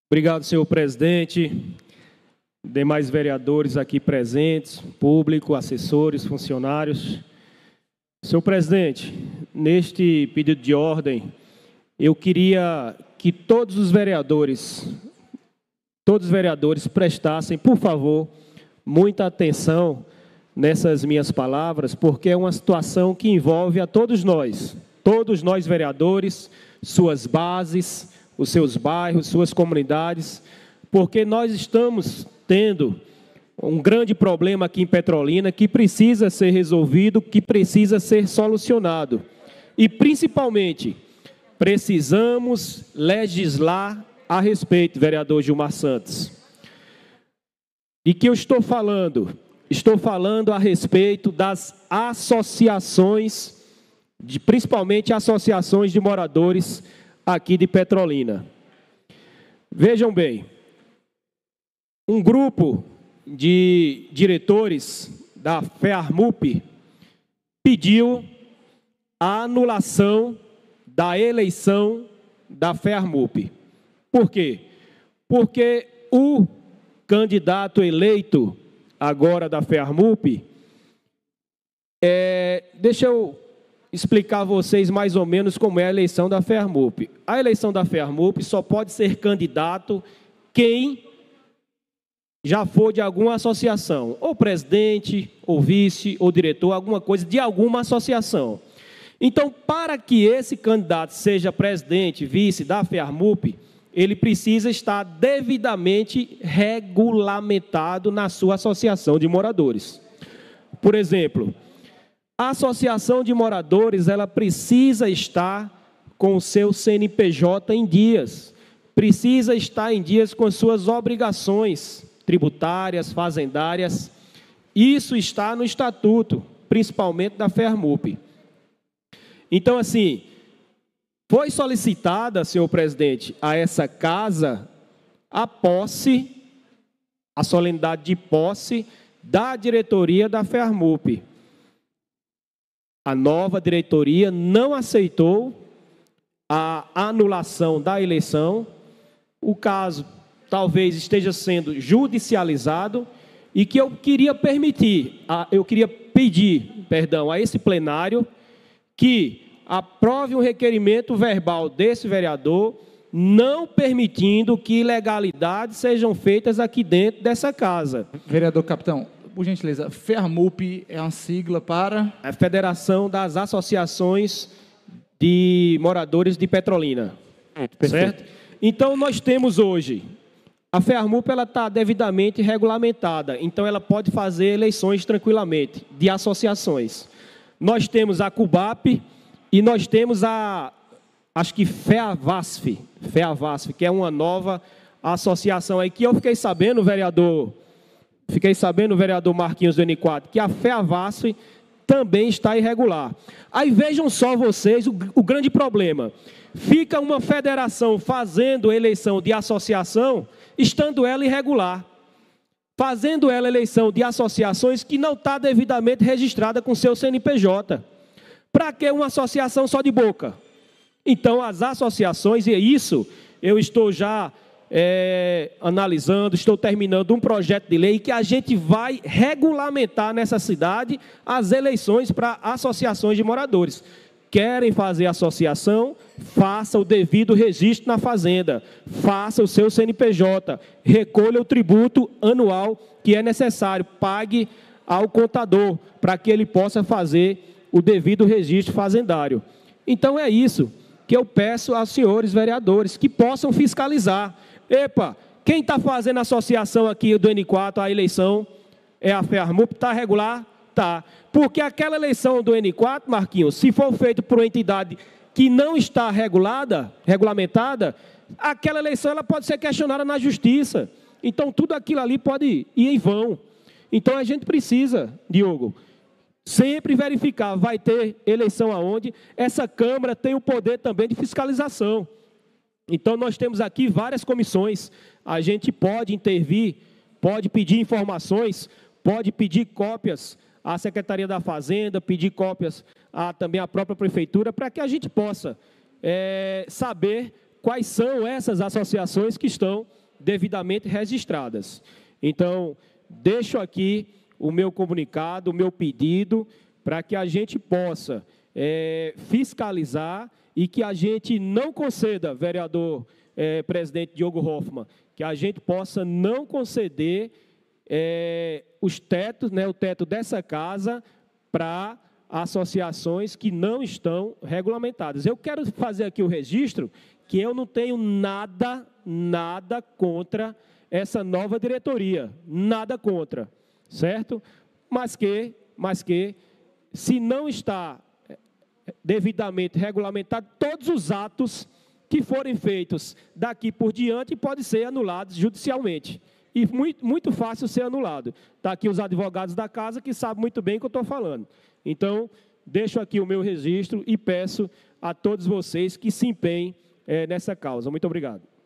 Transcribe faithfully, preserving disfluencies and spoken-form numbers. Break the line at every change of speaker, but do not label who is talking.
Obrigado, senhor presidente, demais vereadores aqui presentes, público, assessores, funcionários. Senhor presidente, neste pedido de ordem, eu queria que todos os vereadores, todos os vereadores prestassem, por favor, muita atenção nessas minhas palavras, porque é uma situação que envolve a todos nós, todos nós vereadores, suas bases, os seus bairros, suas comunidades, porque nós estamos tendo um grande problema aqui em Petrolina que precisa ser resolvido, que precisa ser solucionado. E, principalmente, precisamos legislar a respeito, vereador Gilmar Santos. E que eu estou falando? Estou falando a respeito das associações, de, principalmente associações de moradores aqui de Petrolina. Vejam bem, um grupo de diretores da FEARMUP pediu a anulação da eleição da FEARMUP. Por quê? Porque o candidato eleito agora da FEARMUP, é, deixa eu explicar a vocês mais ou menos como é a eleição da FEARMUP. A eleição da FEARMUP só pode ser candidato quem já for de alguma associação, ou presidente, ou vice, ou diretor, alguma coisa de alguma associação. Então, para que esse candidato seja presidente, vice da FEARMUP, ele precisa estar devidamente regulamentado na sua associação de moradores. Por exemplo, a associação de moradores, ela precisa estar com o seu C N P J em dias, precisa estar em dias com suas obrigações tributárias, fazendárias. Isso está no estatuto, principalmente da FEARMUP. Então, assim, foi solicitada, senhor presidente, a essa casa a posse, a solenidade de posse da diretoria da FEARMUP. A nova diretoria não aceitou a anulação da eleição. O caso talvez esteja sendo judicializado e que eu queria permitir, eu queria pedir, perdão, a esse plenário que aprove um requerimento verbal desse vereador, não permitindo que ilegalidades sejam feitas aqui dentro dessa casa.
Vereador Capitão, por gentileza, FEARMUP é uma sigla para...
A Federação das Associações de Moradores de Petrolina. Perfeito. Certo? Então, nós temos hoje, a FEARMUP está devidamente regulamentada, então ela pode fazer eleições tranquilamente, de associações. Nós temos a CUBAP e nós temos a, acho que FEAVASF, FEAVASF, que é uma nova associação aí, que eu fiquei sabendo, vereador... Fiquei sabendo, vereador Marquinhos do N quatro, que a FEAVASF também está irregular. Aí vejam só vocês o, o grande problema. Fica uma federação fazendo eleição de associação, estando ela irregular. Fazendo ela eleição de associações que não está devidamente registrada com seu C N P J. Para que uma associação só de boca? Então, as associações, e é isso, eu estou já... É, analisando, estou terminando um projeto de lei que a gente vai regulamentar nessa cidade as eleições para associações de moradores. Querem fazer associação? Faça o devido registro na fazenda, faça o seu C N P J, recolha o tributo anual que é necessário, pague ao contador para que ele possa fazer o devido registro fazendário. Então é isso que eu peço aos senhores vereadores, que possam fiscalizar. Epa, quem está fazendo a associação aqui do N quatro, a eleição, é a FEARMUP, está regular? Está. Porque aquela eleição do N quatro, Marquinhos, se for feita por uma entidade que não está regulada, regulamentada, aquela eleição ela pode ser questionada na justiça. Então, tudo aquilo ali pode ir em vão. Então, a gente precisa, Diogo, sempre verificar, vai ter eleição aonde? Essa Câmara tem o poder também de fiscalização. Então, nós temos aqui várias comissões, a gente pode intervir, pode pedir informações, pode pedir cópias à Secretaria da Fazenda, pedir cópias a, também à própria Prefeitura, para que a gente possa é, saber quais são essas associações que estão devidamente registradas. Então, deixo aqui o meu comunicado, o meu pedido, para que a gente possa é, fiscalizar e que a gente não conceda, vereador é, presidente Diogo Hoffmann, que a gente possa não conceder é, os tetos, né, o teto dessa casa para associações que não estão regulamentadas. Eu quero fazer aqui o registro que eu não tenho nada, nada contra essa nova diretoria, nada contra, certo? Mas que, mas que, se não está devidamente regulamentado, todos os atos que forem feitos daqui por diante podem ser anulados judicialmente. E muito, muito fácil ser anulado. Está aqui os advogados da casa que sabem muito bem o que eu estou falando. Então, deixo aqui o meu registro e peço a todos vocês que se empenhem é, nessa causa. Muito obrigado.